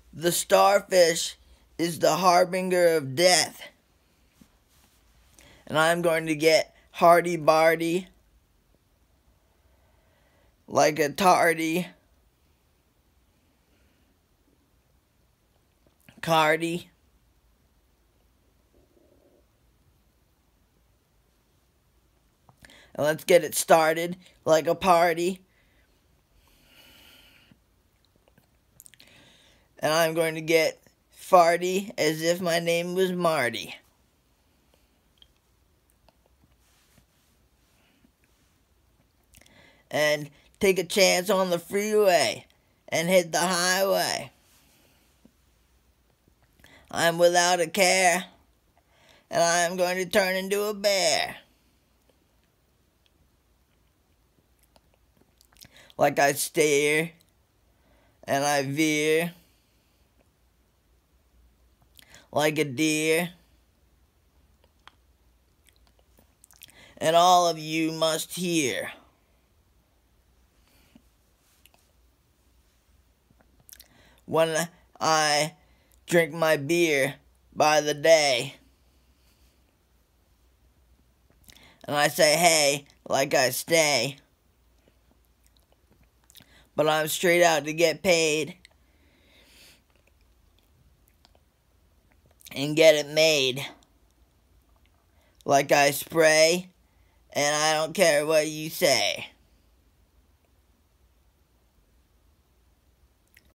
The starfish is the harbinger of death. And I'm going to get hardy-bardy like a tardy cardi. And let's get it started like a party. And I'm going to get farty as if my name was Marty. And take a chance on the freeway and hit the highway. I'm without a care, and I'm going to turn into a bear. Like I stare, and I veer, like a deer. And all of you must hear. When I drink my beer by the day, and I say hey like I stay, but I'm straight out to get paid and get it made. Like I spray, and I don't care what you say.